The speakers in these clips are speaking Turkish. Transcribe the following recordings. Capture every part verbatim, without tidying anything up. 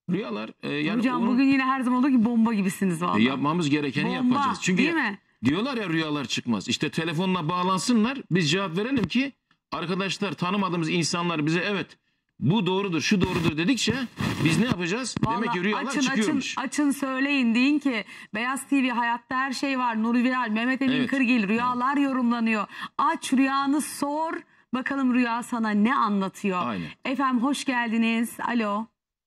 Rüyalar e, yani Hocam onun, bugün yine her zaman olduğu gibi bomba gibisiniz vallahi. yapmamız gerekeni Bomba, yapacağız. Çünkü değil mi? diyorlar ya rüyalar çıkmaz. İşte telefonla bağlansınlar, biz cevap verelim ki arkadaşlar, tanımadığımız insanlar bize evet bu doğrudur, şu doğrudur dedikçe biz ne yapacağız? Vallahi Demek ki rüyalar açın, çıkıyormuş. Açın, açın söyleyin, deyin ki Beyaz T V hayatta her şey var. Nuri Viral, Mehmet Emin Evet. Kırgil, rüyalar yorumlanıyor. Aç rüyanı, sor. Bakalım rüya sana ne anlatıyor? Aynen. Efendim hoş geldiniz. Alo.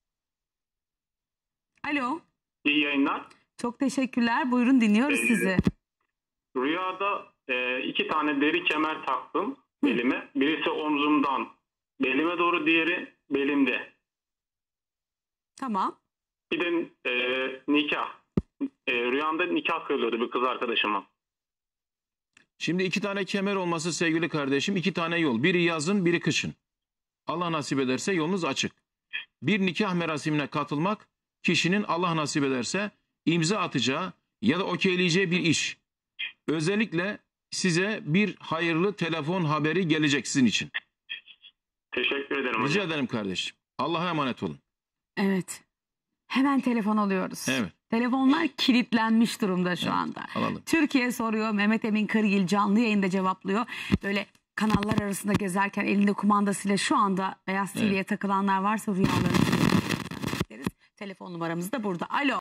Alo. İyi yayınlar. Çok teşekkürler. Buyurun, dinliyoruz Ee, sizi. Rüyada e, iki tane deri kemer taktım belime. Birisi omzumdan belime doğru, diğeri belimde. Tamam. Bir de e, nikah. E, rüyamda nikah kıyılıyordu bir kız arkadaşıma. Şimdi iki tane kemer olması sevgili kardeşim, iki tane yol. Biri yazın, biri kışın. Allah nasip ederse yolunuz açık. Bir nikah merasimine katılmak, kişinin Allah nasip ederse imza atacağı ya da okeyleyeceği bir iş. Özellikle size bir hayırlı telefon haberi gelecek sizin için. Teşekkür ederim Rica hocam. ederim kardeşim. Allah'a emanet olun. Evet. Hemen telefon alıyoruz. Evet. Telefonlar kilitlenmiş durumda şu Evet, anda. alalım. Türkiye soruyor. Mehmet Emin Kırgil canlı yayında cevaplıyor. Böyle kanallar arasında gezerken elinde kumandasıyla şu anda Beyaz T V'ye Evet. takılanlar varsa rüyalarını bekleriz. Telefon numaramız da burada. Alo.